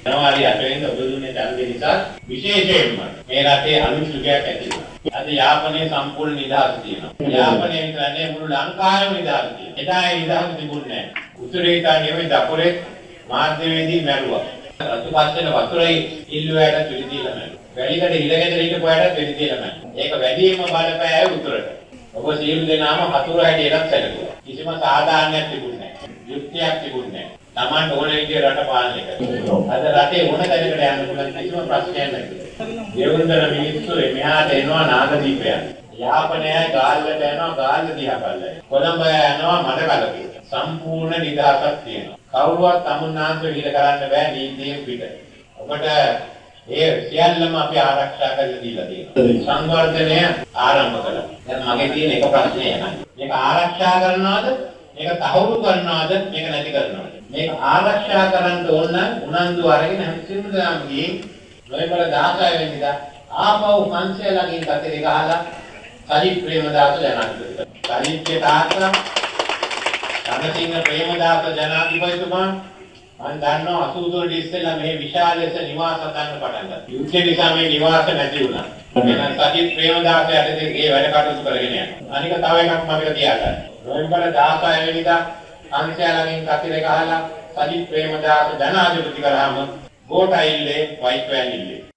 ජනවාරි 8 වෙනිදා ඔබ දුන්නේ ඡන්දය නිසා විශේෂයෙන්ම මේ රටේ අලුත් යුගයක් ඇති වුණා. අද යාපනයේ සම්පූර්ණ නිදහස තියෙනවා. යාපනයේ විතරනේ මුළු ලංකාවෙම නිදහස තියෙනවා. එදා ඒ නිදහස තිබුණේ නැහැ. උතුරේ ඉඳන් නෙවෙයි දකුණේ මාධ්‍යවේදී මැරුවා. රතුපස්සෙන වතුරේ ඉල්ලුවයට පිළිදීලා මැරුවා. වැලිකඩ හිලගෙදර හිටපු අයට පිළිදීලා මැරුවා. ඒක වැඩිම බලපෑය උතුරට. ඔබ සියලු දෙනාම හතුරු හැටියටත් සැලකුවා. කිසිම සාධාරණයක් තිබුණේ නැහැ. යුක්තියක් තිබුණේ නැහැ. Taman ඕන විදිහට රට පාලනය කරනවා. අද රටේ ඕන තැනකට යන්න පුළුවන් කිසිම ප්‍රශ්නයක් නැහැ. දේවුන්දර මිනිස්සු මෙහාට එනවා නාගදීපයට. යාපනය ගාල්ලට යනවා ගාල්ල දිහා බලලා. කොළඹ යනවා මඩකලපිට. සම්පූර්ණ නිදහසක් තියෙනවා. කවුරුවත් තමුන්නාන්ත විහිද කරන්න බෑ නීතියෙන් පිට. ඔබට ඒ සියල්ලම අපි ආරක්ෂා කරලා දීලා තියෙනවා. සංවර්ධනය ආරම්භ කළා. දැන් මගේ තියෙන එක ප්‍රශ්නය නෑ. මේක ආරක්ෂා කරනවද? මේක තහවුරු කරනවද? මේක නැති කරනවද? මේක ආරක්ෂා කරන්න ඕන නම් උනන්දු අරගෙන හැමතිස්සෙම ගිහින් නොවැම්බර් 16 වෙනිදා ආපහු පන්සලකින් කතරේ ගහලා සජිත් ප්‍රේමදාස ජනාධිපති. සජිත්ගේ තාත්තා රණසිංහ ප්‍රේමදාස ජනාධිපතිතුමා මම දන්නවා 83 ඉස්සෙල්ලා මේ විශාල ලෙස නිවාස හදන්න පටන් ගත්තා. යුද්ධ නිසා මේ නිවාස නැති වුණා. එහෙනම් සජිත් ප්‍රේමදාස යටතේ ඒ වැඩ කටයුතු කරගෙන යනවා. අනික තව එකක් මතක තියාගන්න. නොවැම්බර් 16 වෙනිදා අන්සයාලගෙන් කතරේ ගහලා සජිත් ප්‍රේමදාස ජනාධිපති කරාම ගෝඨයිල්ලේ වයිට් වෑන් ඉල්ලේ